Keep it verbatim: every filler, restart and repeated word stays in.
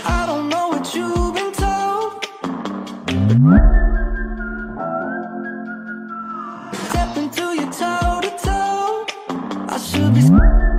I don't know what you've been told. Step into your toe to toe. I should be